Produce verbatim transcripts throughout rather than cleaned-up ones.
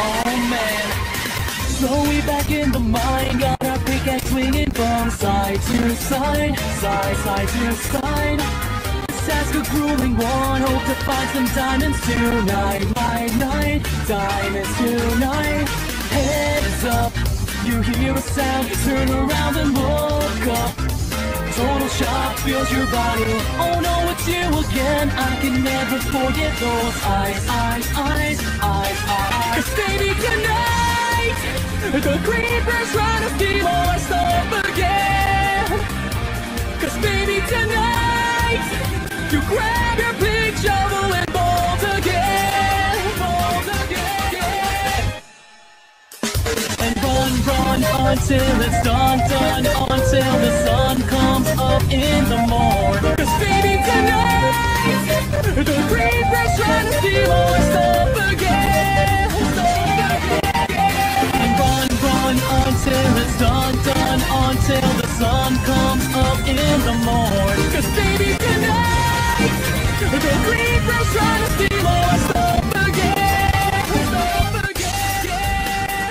oh man. Slowly back in the mind, got our pickaxe swinging from side to side, side, side to side. This task a grueling one, hope to find some diamonds tonight, night, night, diamonds tonight. Heads up, you hear a sound, turn around and look up. Total shock fills your body, oh no, it's you again. I can never forget those eyes, eyes, eyes, eyes, eyes. 'Cause baby tonight, the creeper's trying to steal our stuff again. 'Cause baby tonight, you grab your big shovel and bolt again, bolt again. And run, run until it's done, done, until the sun comes up in the morning. 'Cause baby tonight, the creeper's trying to steal our stuff again, stuff again. And run, run until it's done, done, until the sun comes up in the morning. 'Cause baby tonight, the creeper's trying to steal our stuff again, stuff again.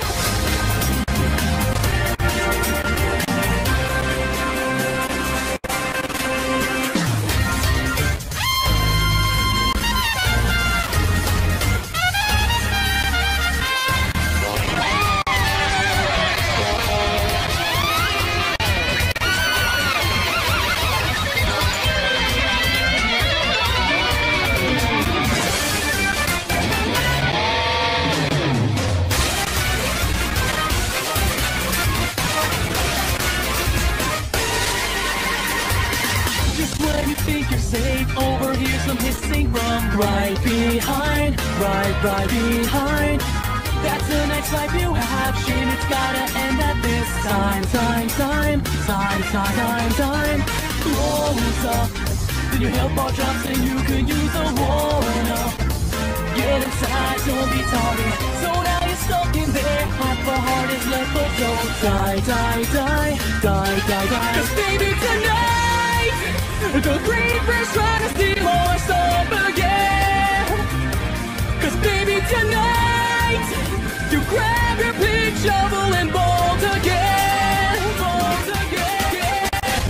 Overhear some hissing from right behind, right, right behind. That's the next life you have, shame it's gotta end at this time, time, time, time, time, time, time. Close up, then your health bar drops and you could use a one up. Get inside, don't be tardy, so now you're stuck in there. Half the heart is left, but don't die, die, die, die, die, die. 'Cause baby tonight, the creeper's trying to steal our stuff again. 'Cause baby tonight, you grab your big shovel and bolt again, bolt again.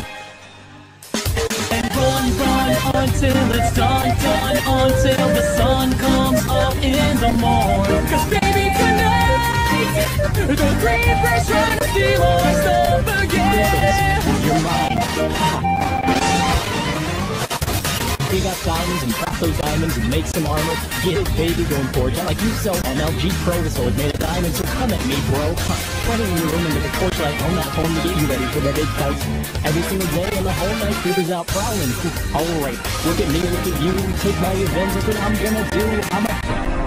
And run, run until it's done, done, until the sun comes up in the morning. 'Cause baby tonight, the creeper's trying to steal our stuff again. You're mine. We got diamonds and craft those diamonds and make some armor. Get it, baby, going forge. I like you so M L G Pro, the sword made of diamonds, so come at me, bro. Huh. Running in your room and with a torchlight on that phone to get you ready for the big fight. Every single day and the whole night, creepers out prowling. Alright, look at me, look at you. Take my revenge, look what I'm gonna do. I'm a...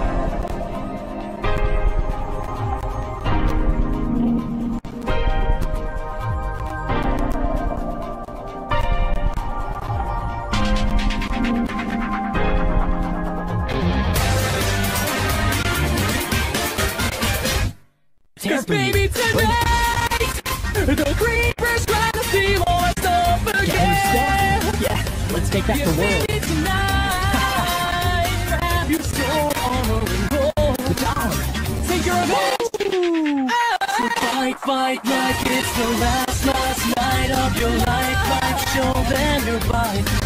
Cause baby tonight, the creeper's trying to steal our stuff again. Yeah, let's take back yeah, the world. Baby tonight, grab your soul armor and roll down. Take your revenge. So fight, fight like it's the last, last night of your life. Life, show them your fight.